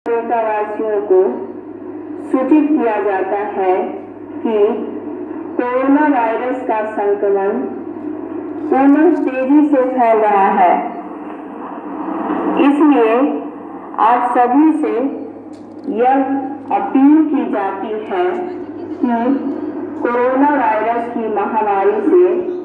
वासियों को सूचित किया जाता है कि कोरोना वायरस का संक्रमण पुनः तेजी से फैल रहा है। इसलिए आज सभी से यह अपील की जाती है कि कोरोना वायरस की महामारी से